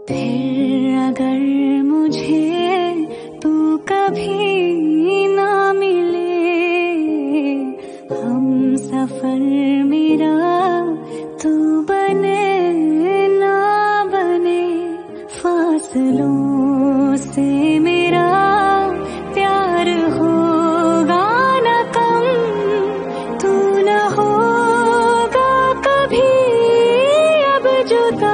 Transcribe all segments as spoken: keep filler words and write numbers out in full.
फिर अगर मुझे तू कभी ना मिले, हम सफर मेरा तू बने ना बने, फासलों से मेरा प्यार होगा न कम, तू न होगा कभी अब जुदा।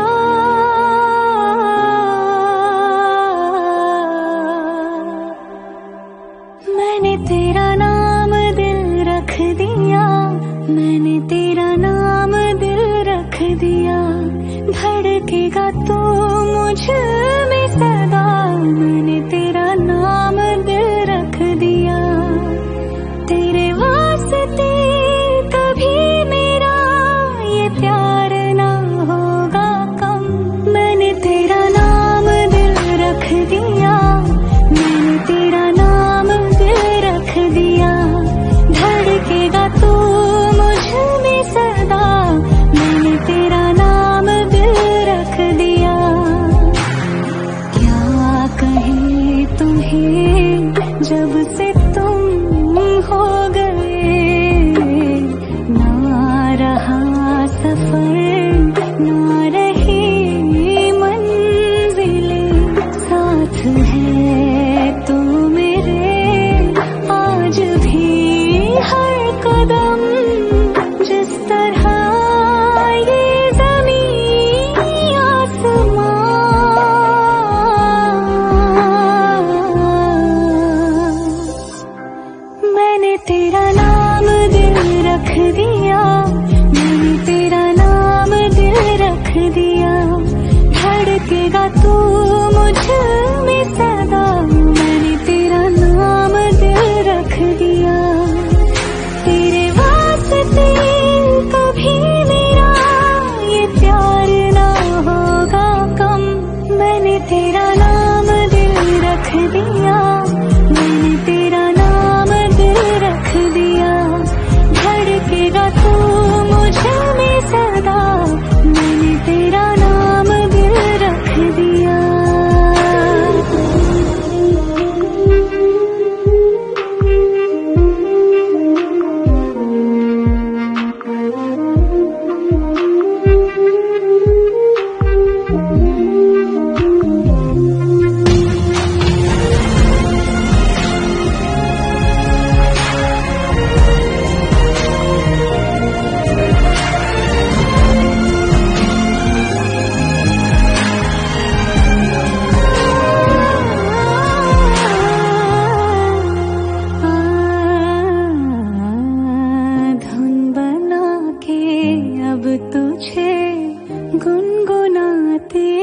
मैंने तेरा नाम दिल रख दिया, मैंने तेरा नाम दिल रख दिया, धड़केगा तो मुझ में सदा। मैंने तेरा नाम दिल रख दिया, तेरे वास्ते कभी मेरा ये प्यार ना होगा कम। मैंने तेरा नाम दिल रख दिया, मैंने तेरा नाम दिल रख दिया, धड़केगा तो मुझ में सदा। मैंने तेरा नाम दिल रख दिया। क्या कहे तुम्हें जब से तुम हो गए, ना रहा सफर ना रही मंजिलें, साथ है तू मेरे आज भी हर कदम। जिस तरह ये ज़मीं आसमां, मैंने तेरा नाम दिल रख दिया, मैंने तेरा नाम दिल रख दिया, धड़केगा तू मुझ में सदा। मैंने तेरा नाम दिल रख दिया, तेरे वास्ते कभी मेरा ये प्यार ना होगा कम। मैंने तेरा नाम दिल रख दिया, मैंने तेरा नाम दिल रख दिया, धड़केगा तू मुझ में सदा। मैंने तेरा नाम दिल रख दिया। धुन बना के अब तुझे गुनगुनाती